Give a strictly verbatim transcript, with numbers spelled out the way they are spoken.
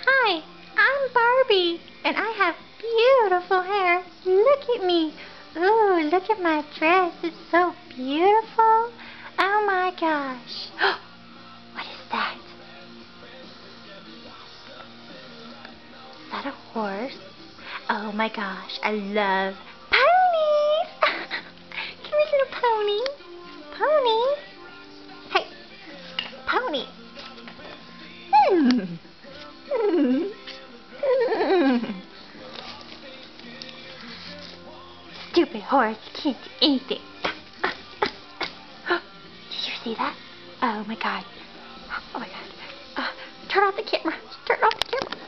Hi, I'm Barbie, and I have beautiful hair. Look at me. Ooh, look at my dress. It's so beautiful. Oh my gosh. What is that? Is that a horse? Oh my gosh, I love ponies. Come here, little pony. Pony. Hey, pony. Hmm. Stupid horse, can't do anything. Did you see that? Oh my god. Oh my god. Uh, turn off the camera. Turn off the camera.